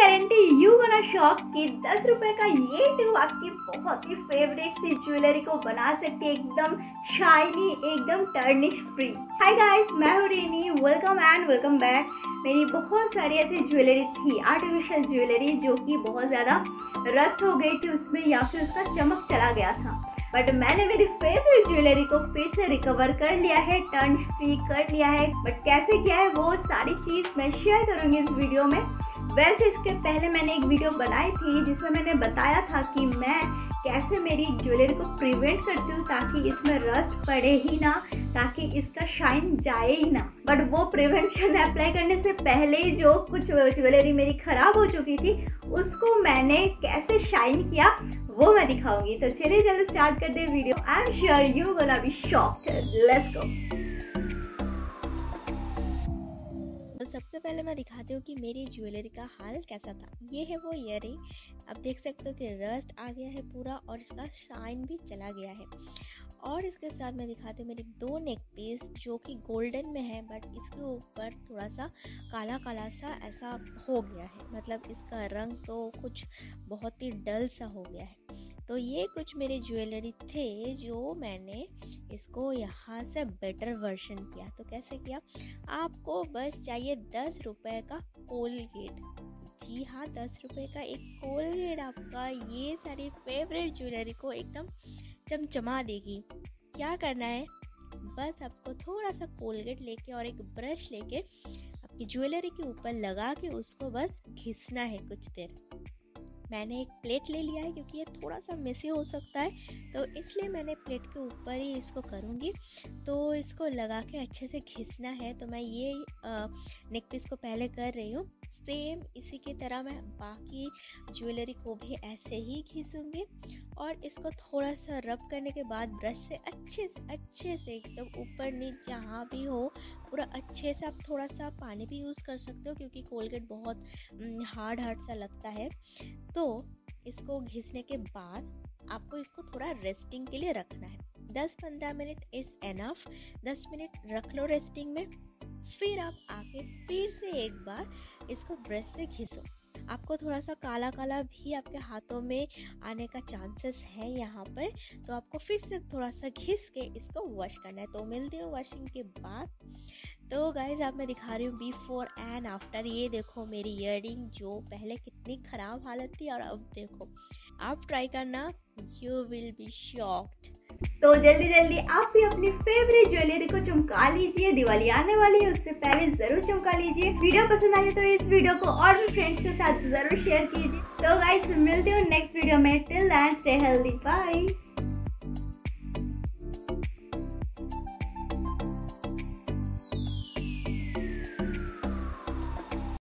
Guarantee you gonna shock कि 10 रुपए का ये ट्यूब आपकी बहुत ही फेवरेट सी ज्वेलरी को बना सकती है एकदम शाइनी, एकदम टर्निश फ्री। हाय गाइस, मैं हूँ Reni. Welcome and welcome back. मेरी बहुत सारी ऐसी ज्वेलरी थी, आर्टिफिशियल ज्वेलरी, जो कि बहुत ज़्यादा रस्ट हो गई थी उसमें या फिर उसका चमक चला गया था। बट मैंने मेरी फेवरेट ज्वेलरी को फिर से रिकवर कर लिया है, टर्न फ्री कर लिया है। बट कैसे किया है वो सारी चीज़ मैं शेयर करूँगी इस वीडियो में। वैसे इसके पहले मैंने एक वीडियो बनाई थी जिसमें मैंने बताया था कि मैं कैसे मेरी ज्वेलरी को प्रिवेंट करती हूँ ताकि इसमें रस्ट पड़े ही ना, ताकि इसका शाइन जाए ही ना। बट वो प्रिवेंशन अप्लाई करने से पहले ही जो कुछ ज्वेलरी मेरी खराब हो चुकी थी उसको मैंने कैसे शाइन किया वो मैं दिखाऊंगी। तो चलिए जल्दी स्टार्ट कर दे video. I am sure you gonna be shocked. Let's go. तो सबसे पहले मैं दिखाती हूँ कि मेरी ज्वेलरी का हाल कैसा था। ये है वो ईयरिंग, आप देख सकते हो कि रस्ट आ गया है पूरा और इसका शाइन भी चला गया है। और इसके साथ मैं दिखाती हूँ मेरी दो नेक पीस जो कि गोल्डन में है, बट इसके ऊपर थोड़ा सा काला काला सा ऐसा हो गया है, मतलब इसका रंग तो कुछ बहुत ही डल सा हो गया है। तो ये कुछ मेरे ज्वेलरी थे जो मैंने इसको यहाँ से बेटर वर्जन किया। तो कैसे किया, आपको बस चाहिए 10 रुपए का कोलगेट। जी हाँ, 10 रुपए का एक कोलगेट आपका ये सारी फेवरेट ज्वेलरी को एकदम चमचमा देगी। क्या करना है, बस आपको थोड़ा सा कोलगेट लेके और एक ब्रश लेके आपकी ज्वेलरी के ऊपर लगा के उसको बस घिसना है कुछ देर। मैंने एक प्लेट ले लिया है क्योंकि ये थोड़ा सा मेसी हो सकता है, तो इसलिए मैंने प्लेट के ऊपर ही इसको करूँगी। तो इसको लगा के अच्छे से घिसना है। तो मैं ये नेक पीस को पहले कर रही हूँ। सेम इसी की तरह मैं बाकी ज्वेलरी को भी ऐसे ही घिसूँगी और इसको थोड़ा सा रब करने के बाद ब्रश से अच्छे से एकदम ऊपर नीचे जहाँ भी हो पूरा अच्छे से, आप थोड़ा सा पानी भी यूज़ कर सकते हो क्योंकि कोलगेट बहुत हार्ड सा लगता है। तो इसको घिसने के बाद आपको इसको थोड़ा रेस्टिंग के लिए रखना है। 10-15 मिनट इज़ एनफ। 10 मिनट रख लो रेस्टिंग में, फिर आप आके फिर से एक बार इसको ब्रश से घिसो। आपको थोड़ा सा काला काला भी आपके हाथों में आने का चांसेस है यहाँ पर, तो आपको फिर से थोड़ा सा घिस के इसको वॉश करना है। तो मिलती हूँ वॉशिंग के बाद। तो गाइज आप मैं दिखा रही हूँ बिफोर एंड आफ्टर। ये देखो मेरी ईयरिंग जो पहले कितनी ख़राब हालत थी और अब देखो। आप ट्राई करना, यू विल बी शॉक्ड। तो जल्दी आप भी अपनी फेवरेट ज्वेलरी को चमका लीजिए। दिवाली आने वाली है, उससे पहले जरूर चमका लीजिए। वीडियो पसंद आई तो इस वीडियो को और भी फ्रेंड्स के साथ जरूर शेयर कीजिए। तो गाइस मिलते हो नेक्स्ट वीडियो में। Till then stay healthy, bye.